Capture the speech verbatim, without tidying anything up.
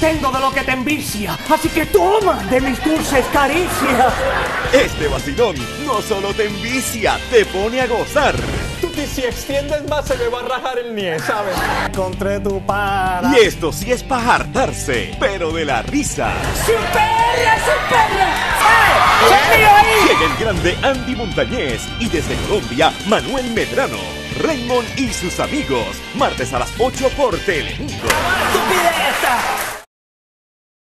tengo de lo que te envicia, así que toma de mis dulces caricias. Este vacilón no solo te envicia, te pone a gozar. Tú que si extiendes más se me va a rajar el nie, ¿sabes? Encontré tu para. Y esto sí es para hartarse, pero de la risa. ¡Supera, supera! ¡Eh! ¡Se mío ahí! Llega el grande Andy Montañez y desde Colombia, Manuel Medrano. Raymond y sus amigos, martes a las ocho por Telemundo. ¡Estupidez!